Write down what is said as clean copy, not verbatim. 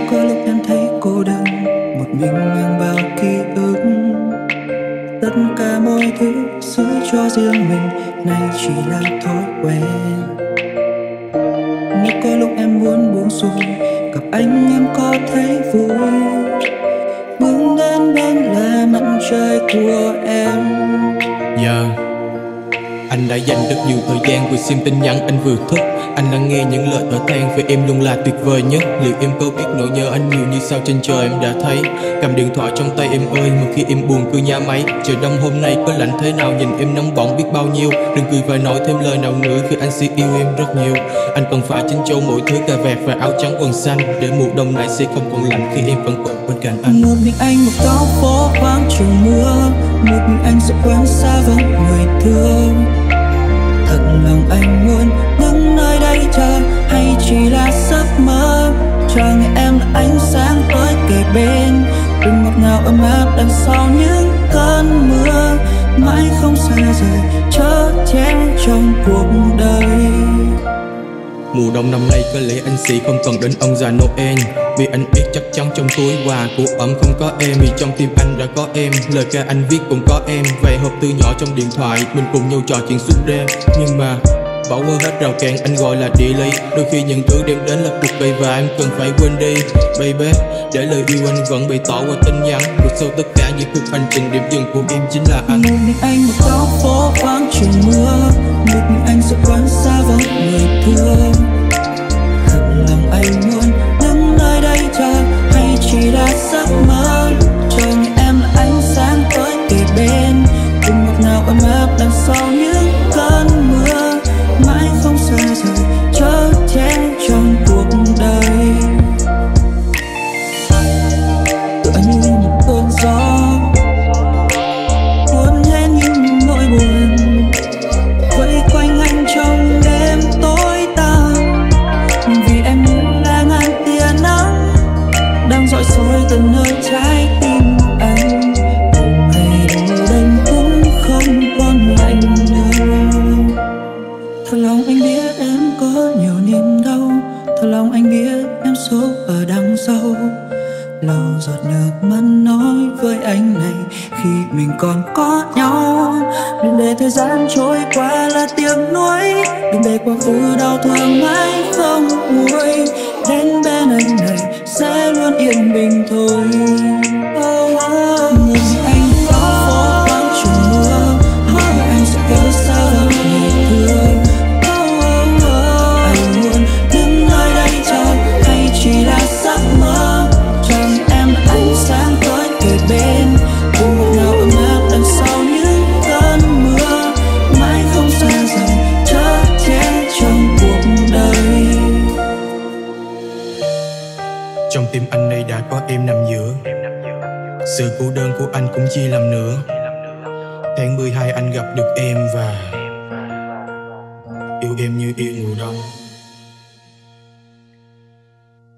có lúc em thấy cô đơn, một mình mang bao ký ức. Tất cả mọi thứ giữ cho riêng mình, nay chỉ là thói quen. Nếu có lúc em muốn buông xuôi, gặp anh em có thấy vui. Bước đến bên là mặt trời của em. Anh đã dành rất nhiều thời gian vừa xem tin nhắn anh vừa thức. Anh lắng nghe những lời thở than về em luôn là tuyệt vời nhất. Liệu em có biết nỗi nhớ anh nhiều như sao trên trời em đã thấy. Cầm điện thoại trong tay em ơi, mà khi em buồn cứ nhá máy. Trời đông hôm nay có lạnh thế nào, nhìn em nóng bỏng biết bao nhiêu. Đừng cười và nói thêm lời nào nữa khi anh sẽ yêu em rất nhiều. Anh cần phải chỉnh châu mỗi thứ, cà vạt và áo trắng quần xanh, để mùa đông này sẽ không còn lạnh khi em vẫn còn bên cạnh anh. Một mình anh một góc phố vắng trời mưa, một mình anh sợ quán xa vắng người thương. Thật lòng anh muốn đứng nơi đây chờ, hay chỉ là giấc mơ. Chờ ngày em là ánh sáng tới kề bên, đừng ngọt ngào ấm áp đằng sau những cơn mưa. Mãi không xa rời chở che trong cuộc đời. Mùa đông năm nay có lẽ anh sẽ không cần đến ông già Noel, vì anh biết chắc chắn trong túi quà của ấm không có em. Vì trong tim anh đã có em, lời ca anh viết cũng có em. Vài hộp thư nhỏ trong điện thoại, mình cùng nhau trò chuyện suốt đêm. Nhưng mà bỏ qua hết rào cản anh gọi là địa lý. Đôi khi những thứ đem đến là cuộc đời và em cần phải quên đi. Baby, để lời yêu anh vẫn bày tỏ qua tin nhắn. Vượt sau tất cả những cuộc hành trình, điểm dừng của em chính là anh. Một mình anh một góc phố vắng trời mưa, một mình anh sợ quán xa vắng người thương. Thật lòng anh muốn đứng nơi đây chờ, hay chỉ là giấc mơ. Chờ ngày em là ánh sáng tới kề bên, cùng ngọt ngào ấm áp đằng sau những cơn mưa. Mãi không xa rời chở che trong cuộc đời. Tựa như một cơn gió cuốn hết những nỗi buồn, vây quanh anh trong đêm tối tăm. Vì em như là ngàn tia nắng đang rọi soi từng nơi trái tim anh. Ngày đầu đêm cũng không còn lạnh nữa. Thật lòng anh biết em có nhiều niềm đau, thật lòng anh biết em số ở đằng sau. Lau giọt nước mắt nói với anh này khi mình còn có nhau. Đừng để thời gian trôi qua là tiếc nuối, đừng để quá khứ đau thương mãi không nguôi. Đến bên anh này sẽ luôn yên bình thôi. Nhìn anh có phố vắng trời mưa, hỏi anh sẽ có sao đâu người thương. Anh muốn đứng nơi đây chờ, hay chỉ là giấc mơ. Chẳng em là ánh sáng tới kề bên, cùng ngọt ngào ấm áp đằng sau những cơn mưa. Mãi không xa rời chở che trong cuộc đời. Trong tim anh nay đã có em nằm giữa, sự cô đơn của anh cũng chia làm nửa. Tháng 12 anh gặp được em và yêu em như yêu mùa đông.